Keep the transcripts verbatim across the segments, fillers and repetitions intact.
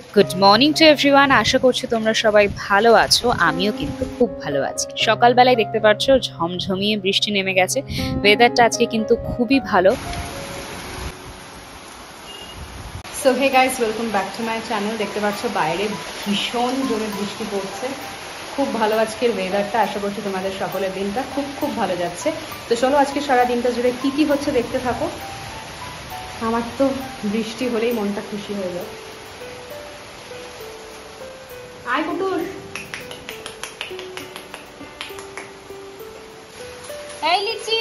Good morning to everyone. আশা করছি তোমরা সবাই ভালো আছো, আমিও কিন্তু খুব ভালো আছি। সকালবেলায় দেখতে পাচ্ছ ঝমঝমিয়ে বৃষ্টি নেমে গেছে, ওয়েদারটা আজকে কিন্তু খুবই ভালো। So hey guys, welcome back to my channel. দেখতে পাচ্ছ বাইরে ভীষণ জোরে বৃষ্টি পড়ছে, খুব ভালো আজকের ওয়েদারটা। আশা করছি তোমাদের সকলের দিনটা খুব খুব ভালো যাচ্ছে। তো চলো আজকে সারা দিনটা জুড়ে কি কি হচ্ছে দেখতে থাকো। আমার তো বৃষ্টি হলেই মনটা খুশি হয়ে যায়। আয় কুটুর, এই লিচি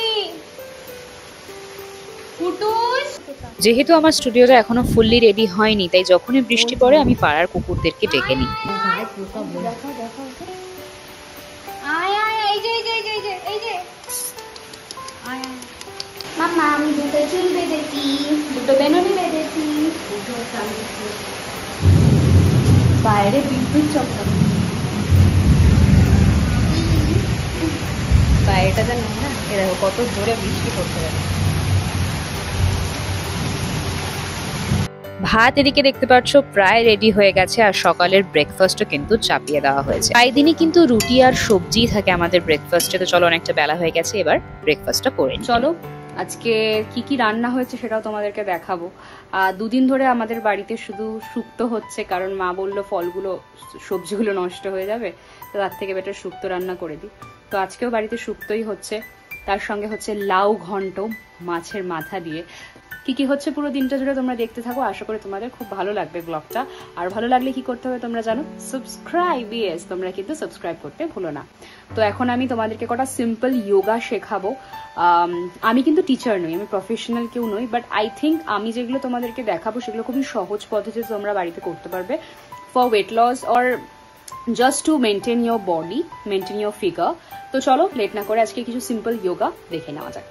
কুটুস। যেহেতু আমার স্টুডিওটা এখনো ফুললি রেডি হয়নি, তাই যখনই বৃষ্টি পড়ে আমি পাড়ার কুকুরদেরকে ডেকে নিই। মামা আমি দুটো চুল বেঁধেছি, দুটো বেনুনি বেঁধেছি। বাইরে বিদ্যুৎ চমকানো, বাইরেটা জানো না, এরকম কত জোরে বৃষ্টি পড়তে পারে। ভাত এদিকে দেখতে পাচ্ছ প্রায় রেডি হয়ে গেছে, আর সকালের ব্রেকফাস্টও কিন্তু চাপিয়ে দেওয়া হয়েছে। প্রায় দিনই কিন্তু রুটি আর সবজি থাকে আমাদের ব্রেকফাস্টে। তো চলো, অনেকটা বেলা হয়ে গেছে, এবার ব্রেকফাস্টটা করে নিই। চলো আজকে কি কি রান্না হয়েছে সেটাও তোমাদেরকে দেখাবো। আহ দুদিন ধরে আমাদের বাড়িতে শুধু শুক্তো হচ্ছে, কারণ মা বললো ফলগুলো সবজিগুলো নষ্ট হয়ে যাবে, তো তার থেকে বেটার শুক্তো রান্না করে দিই। তো আজকেও বাড়িতে শুক্তোই হচ্ছে, তার সঙ্গে হচ্ছে লাউ ঘন্ট মাছের মাথা দিয়ে। কি কি হচ্ছে পুরো দিনটা জুড়ে তোমরা দেখতে থাকো, আশা করি তোমাদের খুব ভালো লাগবে ব্লগটা। আর ভালো লাগলে কি করতে হবে তোমরা জানো, সাবস্ক্রাইব। ইয়েস, তোমরা কিন্তু সাবস্ক্রাইব করতে ভুলো না। তো এখন আমি তোমাদেরকে কটা সিম্পল যোগা শেখাবো। আমি কিন্তু টিচার নই, আমি প্রফেশনাল কেউ নই, বাট আই থিঙ্ক আমি যেগুলো তোমাদেরকে দেখাবো সেগুলো খুবই সহজ পদ্ধতিতে তোমরা বাড়িতে করতে পারবে, for weight loss or just to maintain your body, maintain your figure. তো চলো লেট না করে আজকে কিছু সিম্পল যোগা দেখে নেওয়া যাক।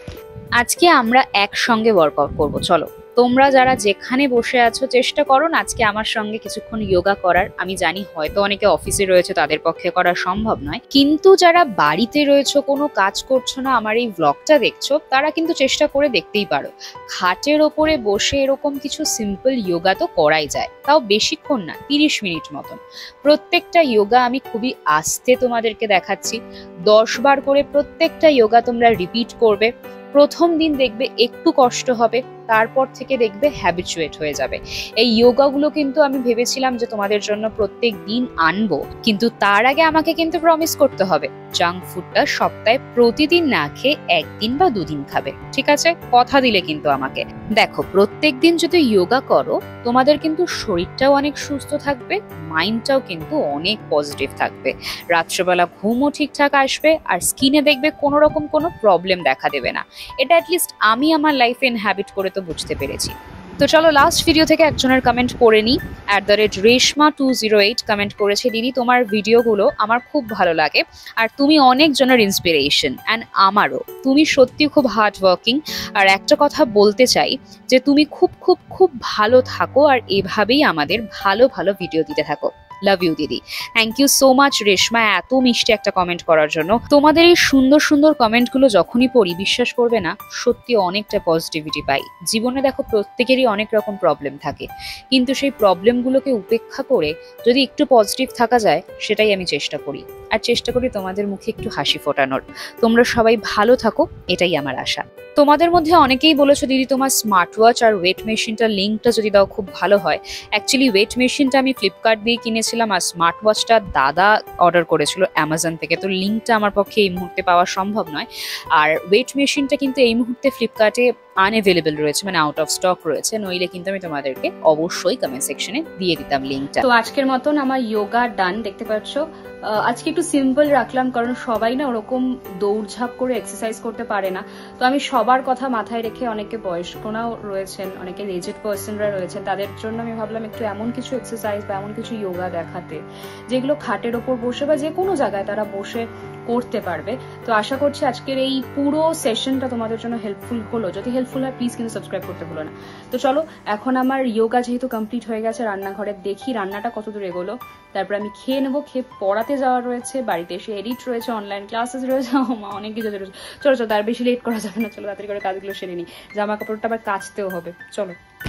আজকে আমরা একসঙ্গে ওয়ার্কআউট করব। চলো, তোমরা যারা যেখানে বসে আছো চেষ্টা করো না আজকে আমার সঙ্গে কিছুক্ষণ যোগা করার। আমি জানি হয়তো অনেকে অফিসে রয়েছে, তাদের পক্ষে করা সম্ভব নয়, কিন্তু যারা বাড়িতে রয়েছো, কোনো কাজ করছো না, আমার এই ব্লগটা দেখছো, তারা কিন্তু চেষ্টা করে দেখতেই পারো। খাটের ওপরে বসে এরকম কিছু সিম্পল যোগা তো করাই যায়, তাও বেশিক্ষণ না, তিরিশ মিনিট মতন। প্রত্যেকটা যোগা আমি খুবই আস্তে তোমাদেরকে দেখাচ্ছি। দশ বার করে প্রত্যেকটা যোগা তোমরা রিপিট করবে। প্রথম দিন দেখবে একটু কষ্ট হবে, তারপর থেকে দেখবে হ্যাবিচুয়েট হয়ে যাবে। এই যোগাগুলো কিন্তু আমি ভেবেছিলাম যে তোমাদের জন্য প্রত্যেক দিন আনবো, কিন্তু তার আগে আমাকে কিন্তু প্রমিস করতে হবে জাঙ্ক ফুডটা সপ্তাহে প্রতিদিন না খেয়ে একদিন বা দুদিন খাবে, ঠিক আছে? কথা দিলে কিন্তু আমাকে। দেখো, প্রত্যেক দিন যদি যোগা করো তোমাদের কিন্তু শরীরটাও অনেক সুস্থ থাকবে, মাইন্ডটাও কিন্তু অনেক পজিটিভ থাকবে, রাত্রেবেলা ঘুমও ঠিকঠাক আসবে, আর স্কিনে দেখবে কোনো রকম কোনো প্রবলেম দেখা দেবে না। এটা অ্যাটলিস্ট আমি আমার লাইফে ইনহ্যাবিট করে তো বুঝতে পেরেছি। তো চলো লাস্ট ভিডিও থেকে একজনের কমেন্ট পড়ে নিই। At the rate Reshma two zero eight comment করেছে, দিদি তোমার ভিডিওগুলো আমার খুব ভালো লাগে, আর তুমি অনেকজনের ইন্সপিরেশন, অ্যান্ড আমারও। তুমি সত্যি খুব হার্ড ওয়ার্কিং, আর একটা কথা বলতে চাই যে তুমি খুব খুব খুব ভালো থাকো, আর এভাবেই আমাদের ভালো ভালো ভিডিও দিতে থাকো। লাভ ইউ দিদি। Thank you so much Reshma, এত মিষ্টি একটা কমেন্ট করার জন্য। তোমাদের এই সুন্দর সুন্দর কমেন্টগুলো যখনই পড়ি, বিশ্বাস করবে না, সত্যি অনেকটা পজিটিভিটি পাই। জীবনে দেখো প্রত্যেকেরই অনেক রকম প্রবলেম থাকে, কিন্তু সেই প্রবলেমগুলোকে উপেক্ষা করে যদি একটু পজিটিভ থাকা যায়, সেটাই আমি চেষ্টা করি, আর চেষ্টা করি তোমাদের মুখে একটু হাসি ফোটানোর। তোমরা সবাই ভালো থাকো, এটাই আমার আশা। তোমাদের মধ্যে অনেকেই বলেছো দিদি তোমার স্মার্ট ওয়াচ আর ওয়েট মেশিনটার লিঙ্কটা যদি দাও খুব ভালো হয়। অ্যাকচুয়ালি ওয়েট মেশিনটা আমি ফ্লিপকার্ট দিয়ে কিনেছিলাম, আর স্মার্ট ওয়াচটা দাদা অর্ডার করেছিল অ্যামাজন থেকে, তো লিঙ্কটা আমার পক্ষে এই মুহূর্তে পাওয়া সম্ভব নয়। আর ওয়েট মেশিনটা কিন্তু এই মুহূর্তে ফ্লিপকার্টে আনএভেলেবল রয়েছে, মানে আউট অফ স্টক রয়েছে, নইলে কিন্তু আমি তোমাদেরকে অবশ্যই কমেন্ট সেকশনে দিয়ে দিতাম লিঙ্কটা। তো আজকের মতন আমার যোগা ডান। দেখতে পাচ্ছ আজকে একটু সিম্পল রাখলাম, কারণ সবাই না ওরকম দৌড়ঝাঁপ করে এক্সারসাইজ করতে পারে না। তো আমি সবার কথা মাথায় রেখে, অনেকে বয়স্করাও রয়েছেন, অনেকে এজেড পার্সনরা রয়েছেন, তাদের জন্য আমি ভাবলাম একটু এমন কিছু এক্সারসাইজ বা এমন কিছু যোগা দেখাতে, যেগুলো খাটের ওপর বসে বা যে কোনো জায়গায় তারা বসে করতে পারবে। তো আশা করছি আজকের এই পুরো সেশনটা তোমাদের জন্য হেল্পফুল হলো। যদি হেল্পফুল হয় প্লিজ কিন্তু সাবস্ক্রাইব করতে ভুলো না। তো চলো এখন আমার যোগা যেহেতু কমপ্লিট হয়ে গেছে, রান্নাঘরে দেখি রান্নাটা কত দূর এগোলো, তারপর আমি খেয়ে নেবো। খেয়ে পড়াতে যাওয়ার রয়েছে, বাড়িতে এসে এডিট রয়েছে, অনলাইন ক্লাসেস রয়েছে, মা অনেক কিছু রয়েছে। চলো চলো, তার বেশি লেট করা যাবে না, চলো তাড়াতাড়ি করে কাজগুলো সেরে নিই। জামা কাপড়টা আবার কাচতেও হবে, চলো।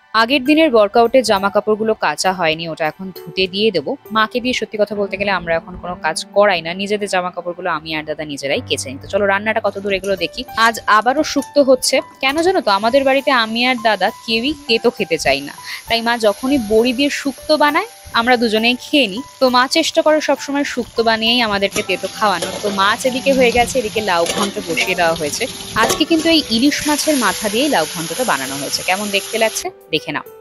আগের দিনের ওয়ার্কআউটের জামা কাপড়গুলো কাঁচা হয়নি, ওটা এখন ধুতে দিয়ে দেবো। মাকে দিয়ে সত্যি কথা বলতে গেলে আমরা এখন কোনো কাজ করাই না, নিজেদের জামা কাপড়গুলো আমি আর দাদা নিজেরাই কেচে নিই। তো চলো রান্নাটা কত দূর এগুলো দেখি। আজ আবারও শুক্তো হচ্ছে। কেন জানো তো, আমাদের বাড়িতে আমি আর দাদা কেউই তেতো খেতে চাই না, তাই মা যখনই বড়ি দিয়ে শুক্তো বানায় আমরা দুজনেই খেয়ে নিই। তো মা চেষ্টা করে সবসময় শুক্তো বানিয়েই আমাদেরকে তেতো খাওয়ানোর। তো মাছ এদিকে হয়ে গেছে, এদিকে লাউ ঘন্ট বসিয়ে দেওয়া হয়েছে। আজকে কিন্তু এই ইলিশ মাছের মাথা দিয়েই লাউ ঘন্টটা বানানো হয়েছে। কেমন দেখতে লাগছে দেখে নাও।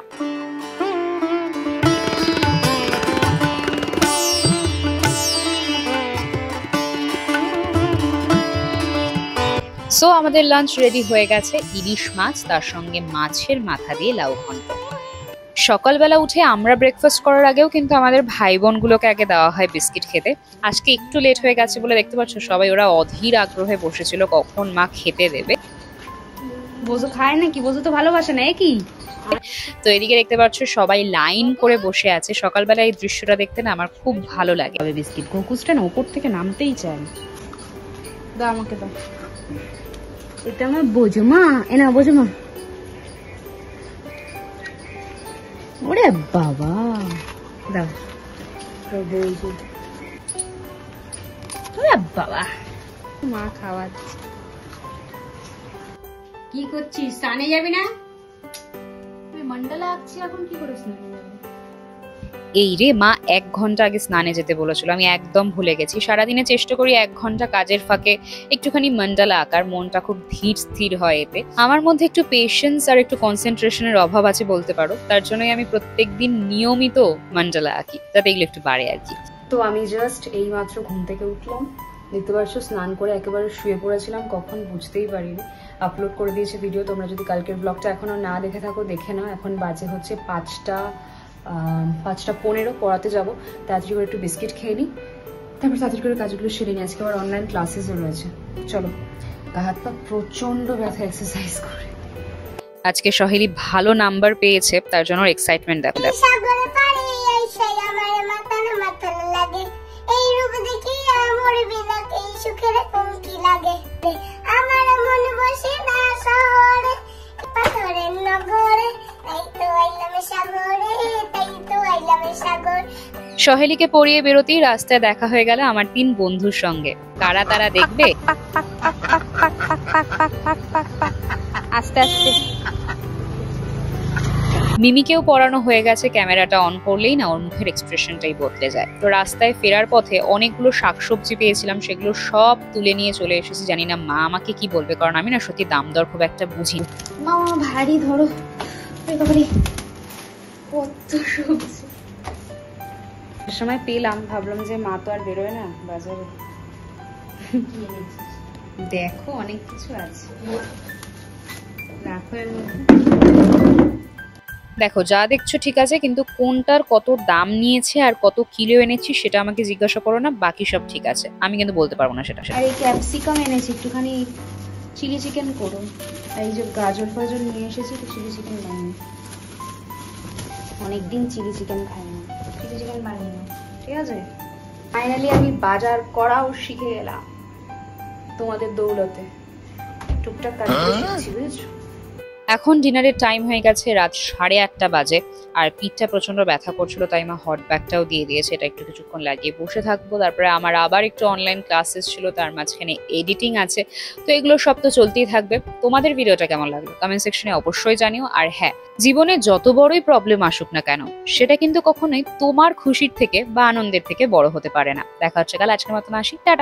সো আমাদের লাঞ্চ রেডি হয়ে গেছে, ইলিশ মাছ তার সঙ্গে মাছের মাথা দিয়ে লাউ ঘন্ট। সকালবেলা উঠে আমরা ব্রেকফাস্ট করার আগেও কিন্তু আমাদের ভাই বোনগুলোকে আগে দেওয়া হয় বিস্কিট খেতে। আজকে একটু লেট হয়ে গেছে বলে দেখতে পাচ্ছ সবাই ওরা অধীর আগ্রহে বসেছিল কখন মা খেতে দেবে। বোঝো খায় নাকি? বোঝো তো ভালোবাসে না কি? তো এদিকে দেখতে পাচ্ছ সবাই লাইন করে বসে আছে। সকালবেলা এই দৃশ্যটা দেখতে না আমার খুব ভালো লাগে। বিস্কিট গোকুসটা না উপর থেকে নামতেই চায়। দাও আমাকে দাও, এটা আমার বোঝো মা, এ না বোঝো মা। ওরে বাবা, দাও বোঝো। ওরে বাবা, মা খাওয়াচ্ছে। কি করছিস? স্নানে যাবি না? মন্ডলা আঁকছি, এখন কি করে স্নানে যাবি? এই রে, মা এক ঘন্টা আগে স্নানে যেতে বলেছিল, আমি একদম ভুলে গেছি। সারাদিনে চেষ্টা করি এক ঘন্টা কাজের ফাঁকে একটুখানি মন্ডলা আঁকার, মনটা খুব ধীর স্থির হয় এতে। আমার মধ্যে একটু পেশেন্স আর একটু কনসেন্ট্রেশনের অভাব আছে বলতে পারো, তার জন্যই আমি প্রত্যেকদিন নিয়মিত মন্ডলা আঁকি, যাতে এগুলো একটু বাড়ে আর কি। তো আমি জাস্ট এই মাত্র ঘুম থেকে উঠলাম, দেখতে পাচ্ছ স্নান করে একেবারে শুয়ে পড়েছিলাম, কখন বুঝতেই পারিনি। আপলোড করে দিয়েছে ভিডিও, তোমরা যদি কালকের ব্লগটা এখনো না দেখে থাকো দেখে নাও। এখন বাজে হচ্ছে পাঁচটা পাঁচটা পনেরো, পড়াতে যাবো। তাড়াতাড়ি করে একটু বিস্কিট খেয়ে নিই, তারপর তাড়াতাড়ি করে কাজগুলো সেরে নিই। আজকে আবার অনলাইন ক্লাসেসও রয়েছে। চলো, গা হাত পা প্রচন্ড ব্যথা এক্সারসাইজ করে। আজকে সহেলি ভালো নাম্বার পেয়েছে, তার জন্য এক্সাইটমেন্ট দেখো। সহেলিকে পড়িয়ে বেরোতেই রাস্তায় দেখা হয়ে গেল আমার তিন বন্ধুর সঙ্গে। কারা তারা দেখবে আস্তে আস্তে। মিমিকেও পড়ানো হয়ে গেছে, ক্যামেরাটা অন করলেই না ওর মুখের এক্সপ্রেশনটাই বদলে যায়। তো রাস্তায় ফেরার পথে অনেকগুলো শাকসবজি পেয়েছিলাম, সেগুলো সব তুলে নিয়ে চলে এসেছি। জানি না মা আমাকে কি বলবে, কারণ আমি না সত্যি দাম দর খুব একটা বুঝি। মা ভারী ধরো, কত সবজি সময় পেলাম, ভাবলাম যে মা তো আর বেরোয় না বাজারে, দেখো অনেক কিছু আছে, রাখো এর মধ্যে। দেখো যা দেখছো ঠিক আছে, কিন্তু কোনটার কত দাম নিয়েছে আর কত কিলো এনেছি সেটা আমাকে জিজ্ঞাসা করো না, বাকি সব ঠিক আছে, আমি কিন্তু বলতে পারবো না সেটা। আর এই ক্যাপসিকাম এনেছি, একটুখানি চিলি চিকেন করো। এই যে গাজর ফাজর নিয়ে এসেছি, তো চিলি চিকেন বানিয়ে, অনেকদিন চিলি চিকেন খাই না, চিলি চিকেন বানিয়ে নাও, ঠিক আছে? ফাইনালি আমি বাজার করাও শিখে গেলাম তোমাদের দৌলতে, টুকটাক কাজ শিখছি, বুঝেছো? এখন ডিনারের টাইম হয়ে গেছে, রাত সাড়ে আটটা বাজে, আর পিঠটা প্রচন্ড ব্যথা করছিল, তাই মা হট ব্যাগটাও দিয়ে দিয়েছে। এটা একটু কিছুক্ষণ লাগিয়ে বসে থাকবো, তারপরে আমার আবার একটু অনলাইন ক্লাসেস ছিল, তার মাঝখানে এডিটিং আছে, তো এগুলো সব তো চলতেই থাকবে। তোমাদের ভিডিওটা কেমন লাগলো কমেন্ট সেকশনে অবশ্যই জানিও। আর হ্যাঁ, জীবনে যত বড়ই প্রবলেম আসুক না কেন, সেটা কিন্তু কখনোই তোমার খুশির থেকে বা আনন্দের থেকে বড় হতে পারে না। দেখা হচ্ছে কাল, আজকের মতন আসি, টাটা।